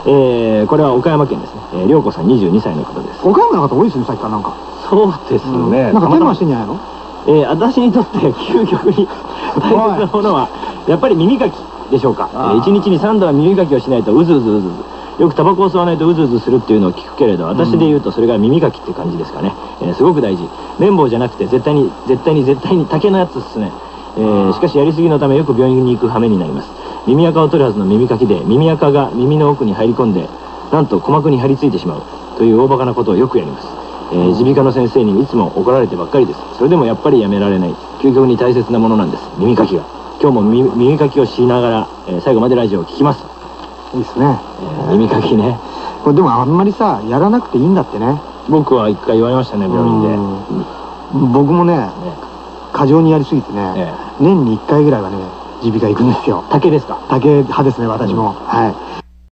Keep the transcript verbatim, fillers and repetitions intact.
えー、これは岡山県ですね。えー、涼子さんにじゅうにさいの方です。 岡山の方多いですね、さっきからなんか。 そうですね。 なんかテーマしてんじゃないの？ えー、私にとって究極に大切なものはやっぱり耳かきでしょうか。えー、いちにちにさんどは耳かきをしないとうずうずうずうず、よくタバコを吸わないとうずうずするっていうのを聞くけれど、私で言うとそれが耳かきっていう感じですかね。えー、すごく大事。綿棒じゃなくて絶対に絶対に絶対に竹のやつですね。えー、しかしやりすぎのためよく病院に行く羽目になります。耳垢を取るはずの耳かきで耳垢が耳の奥に入り込んで、なんと鼓膜に張り付いてしまうという大バカなことをよくやります。えー、耳鼻科の先生にいつも怒られてばっかりです。それでもやっぱりやめられない究極に大切なものなんです、耳かきが。今日も 耳, 耳かきをしながら、えー、最後までラジオを聞きます。 いいですね、 えー、耳かきね。 これでもあんまりさやらなくていいんだってね。 僕は一回言われましたね、病院で。 うん、僕もね、ね、過剰にやりすぎてね、ええ、年にいっかいぐらいはね耳鼻科行くんですよ。 竹ですか？ 竹派ですね、私も。うん、はい。